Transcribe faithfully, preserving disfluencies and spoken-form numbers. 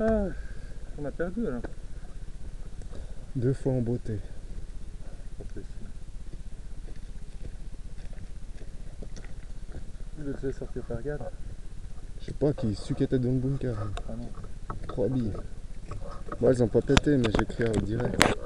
Ah, on a perdu là. Deux fois en beauté. Pas possible. Il le faisait sortir par garde. Je sais pas qui su qui était dans le bunker. Ah non. Trois billes. Moi elles ont pas pété mais j'ai crié au direct.